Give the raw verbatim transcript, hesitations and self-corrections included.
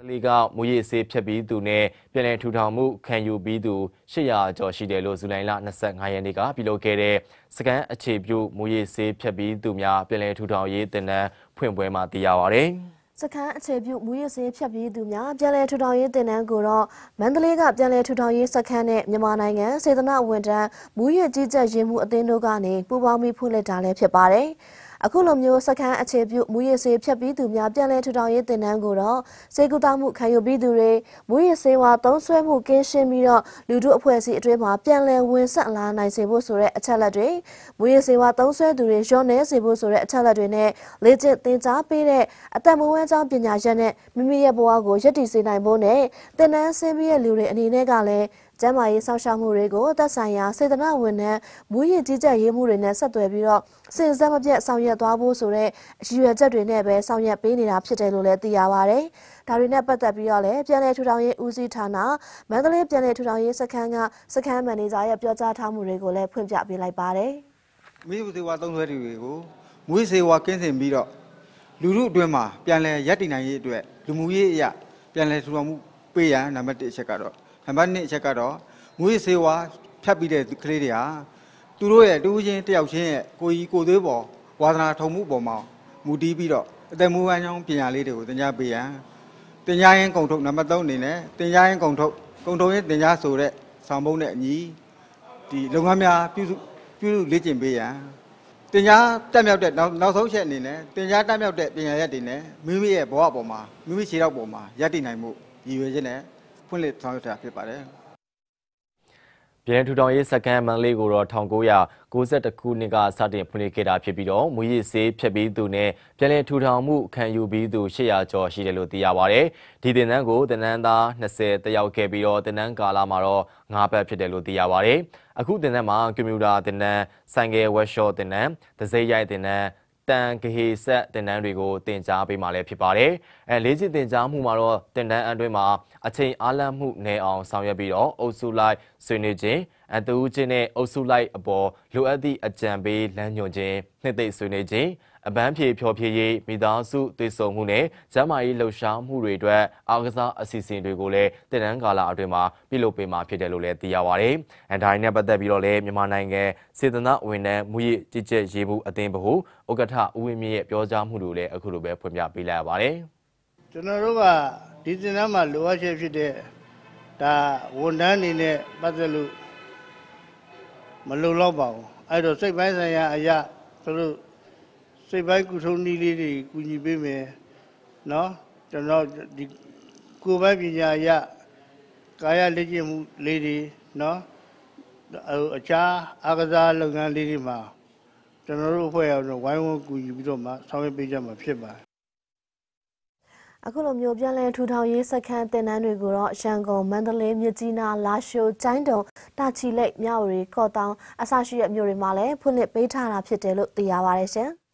လေးကမူရည်စေးဖြတ်ပြီးသူနဲ့ပြည်내ထူထောင်မှုခံယူပြီးသူရှစ်ရာကျော်ရှိတယ်လို့ဇူလိုင်လ၂၅ရက်နေ့ကပြုလုပ်ခဲ့တဲ့စကန်အခြေပြုမူရည်စေးဖြတ်ပြီးသူများပြည်내ထူထောင်ရေးတင်နန်းဖွင့်ပွဲမှာသိရပါတယ်စခန်းအခြေပြုမူရစ်စေးဖြတ်ပြီးသူများပြည်내ထူထောင်ရေးတင်နန်းကိုတော့မန္တလေးကပြည်내ထူထောင်ရေးစခန်းနဲ့မြန်မာနိုင်ငံစေတနာဝန်ထမ်းမူရစ်ကြီးကြပ်ရေးမှုအသင်းတို့ကနေပူးပေါင်းပြီးဖွင့်လှစ်တာလည်းဖြစ်ပါတယ်အခုလိုမျိုးစခန်းအခြေပြုမူရစ်စေးဖြတ်ပြီးသူများပြည်내ထူထောင်ရေးတင်နန်းကိုတော့စေကူတာမှုခံယူပြီးသူတွေမူရစ်စေးဝါသုံးဆွဲမှုကင်းရှင်းပြီးတော့လူထုအဖွဲ့အစည်းအတွင်းမှာပြည်내ဝင်ဆက်လာနိုင်စေဖို့ဆိုတဲ့အချက်လက်တွေမူရစ်စေးဝါသုံးဆွဲသူတွေရောနေစေဖို့ဆိုတဲ့အချက်လက်တွေနဲ့လေ့ကျင့်သင်ကြားပေးတဲ့အသက်မွေးဝမ်းကြောင်းပညာရပ်နဲ့မိမိရဲ့ဘဝကိုရည်တည်စေနိုင်ဖို့နဲ့တင်နန်းဆင်းပြီးတဲ့လူတွေအနေနဲ့ကလည်းကျန်းမာရေးစောင့်ရှောက်မှုတွေကိုသက်ဆိုင်ရာစေတနာဝန်ထမ်းမူရည်ကြီးကြပ်ရေးမှုတွေနဲ့ဆက်သွယ်ပြီးတော့စဉ်ဆက်မပြတ်ဆောင်ရွက်သွားဖို့ဆိုတဲ့အရည်ရွယ်ချက်တွေနဲ့ပဲဆောင်ရွက်ပေးနေတာဖြစ်တယ်လို့လည်းသိရပါတယ်။ဒါတွေနဲ့ပတ်သက်ပြီးတော့လည်းပြည်내ထူထောင်ရေးဦးစီးဌာနမန္တလေးပြည်내ထူထောင်ရေးစခန်းကစခန်းမန်နေဂျာရဲ့ပြောကြားထားမှုတွေကိုလည်းဖွင့်ပြပေးလိုက်ပါတယ်။မူရည်စေဝါသုံးဆွဲတွေကိုမူရည်စေဝါကင်းစင်ပြီးတော့လူထုအတွင်းမှာပြည်내ရပ်တည်နိုင်ရေးအတွက်လူမှုရေးအရာပြည်내ထူထောင်မှုပေးရန်နံပါတ်တစ်အချက်ကတော့နံပါတ်နှစ်အချက်ကတော့မူရည်စေဝါဖြတ်ပြီးတဲ့ကလေးတွေဟာသူတို့ရဲ့တူးချင်းတယောက်ချင်းရဲ့ကိုကြီးကိုသွေးပေါ်ဝါသနာထုံမှုပေါ်မှာမူတည်ပြီးတော့အသက်မွေးဝမ်းကြောင်းပညာလေးတွေကိုသင်ကြားပေးရန်သင်ကြားရင်းကုန်ထုတ်နံပါတ်သုံးအနေနဲ့သင်ကြားရင်းကုန်ထုတ်ကုန်ထုတ်ရင်းသင်ကြားဆိုတဲ့ဆောင်ပုံးနဲ့အညီဒီလုပ်ငန်းများပြုစုပြုစုလေ့ကျင့်ပေးရန်သင်ကြားတက်မြောက်တဲ့နောက်နောက်ဆုံးချက်အနေနဲ့သင်ကြားတက်မြောက်တဲ့ပညာရပ်တွေနဲ့မိမိရဲ့ဘဝပေါ်မှာမိမိခြေထောက်ပေါ်မှာရပ်တည်နိုင်မှုရည်ရွယ်ချက်နဲ့ဖွင့်လှစ်ဆောင်ရွက်တာဖြစ်ပါတယ်ပြည်내ထူထောင်ရေးစကန်မန္တလေးကိုတော့၁၉၉၁ခုနှစ်ကစတင်ဖွင့်လှစ်ခဲ့တာဖြစ်ပြီးတော့မူရည်စေးဖြတ်ပြီးသူနဲ့ပြည်내ထူထောင်မှုခံယူပြီးသူရှစ်ရာကျော်ရှိတယ်လို့သိရပါတယ်။ဒီတင်နန်းကိုတင်နန်းသား၂၀တက်ရောက်ခဲ့ပြီးတော့တင်နန်းကာလမှာတော့၅ပတ်ဖြစ်တယ်လို့သိရပါတယ်။အခုတင်နန်းမှာကွန်ပျူတာတင်နန်းဆိုင်ကယ်ဝက်ရှော့တင်နန်းဒဇိရိုက်တင်နန်းတန်ဂဟေဆက်တင်နန်းတွေကိုတင်ကြားပေးမှလည်းဖြစ်ပါတယ်။အဲလေးချစ်တင်ကြားမှုမှာတော့တင်နန်းအတွင်းမှာအချိန်အားလပ်မှုနေအောင်ဆောင်ရွက်ပြီးတော့အုပ်စုလိုက်ဆွေးနွေးခြင်းအတူချင်းနဲ့အုပ်စုလိုက်အပေါ်လိုအပ်သည့်အကြံပေးလမ်းညွှန်ခြင်းနှစ်သိမ့်ဆွေးနွေးခြင်းအပန်းဖြေဖျော်ဖြေရေးမိသားစုသွေးဆုံမှုနဲ့ကျန်းမာရေးလှုပ်ရှားမှုတွေအတွက်အားကစားအစီအစဉ်တွေကိုလည်းတင်နန်းကာလအတွင်းမှာပြုလုပ်ပေးမှာဖြစ်တယ်လို့လည်းသိရပါတယ်။အဲဒါနဲ့ပတ်သက်ပြီးတော့လည်းမြန်မာနိုင်ငံစေတနာဝန်ထမ်းမူရည်ကြီးကြပ်ရေးမှုအသင်းဗဟိုဥက္ကဋ္ဌဦးဝင်းမြင့်ရဲ့ပြောကြားမှုတွေလည်းအခုလိုပဲဖွင့်ပြပေးလိုက်ရပါတယ်။ကျွန်တော်တို့ကဒီတင်နန်းမှာလိုအပ်ချက်ဖြစ်တဲ့ဒါဝန်ထမ်းအနေနဲ့ပတ်သက်လို့မလုံလောက်ပါဘူးအဲ့တော့စိတ်ပိုင်းဆိုင်ရာအရာသူတို့စိတ်ပိုင်းကုထုံးနည်းလေးတွေကူညီပေးမယ်နော်ကျွန်တော်ဒီကိုယ်ပိုင်ပညာအရာကာယလေ့ကျင့်မှုလေးတွေနော်အခြားအားကစားလုပ်ငန်းလေးတွေမှာကျွန်တော်တို့အဖွဲ့ရောဝိုင်းဝန်းကူညီပြီးတော့မှဆောင်ရွက်ပေးကြမှာဖြစ်ပါတယ်အခုလိုမျိုးပြည်내ထူထောင်ရေးစခန်းတင်နန်းတွေကိုတော့ရန်ကုန်မန္တလေးမြစ်ကြီးနားလာရှိုးကျိုင်းတုံတာချီလိတ်မြဝတီကော့တောင်အစရှိတဲ့မြို့တွေမှာလည်းဖွင့်လှစ်ပေးထားတာဖြစ်တယ်လို့သိရပါတယ်ရှင်